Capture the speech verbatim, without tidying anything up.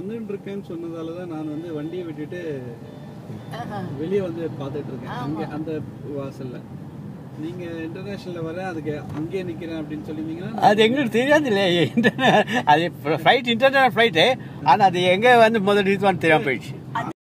வந்துட்டு இருக்கேன்னு சொன்னதால தான் நான் வந்து வண்டியை விட்டுட்டு வெளியே வந்து பார்த்துட்டு இருக்கேன் அங்கே அந்த வாசல்ல. நீங்க இன்டர்நேஷனல்ல வர அதுக்கு அங்கேயே நிக்கிறேன் அப்படின்னு சொல்லியிருந்தீங்கன்னா அது எங்களுக்கு தெரியாது இல்லையா, அது ஃப்ளைட் இன்டர்நேஷனல் ஃப்ளைட்டு. ஆனால் அது எங்கே வந்து முதல் இதுவான்னு தெரியாமல் போயிடுச்சு.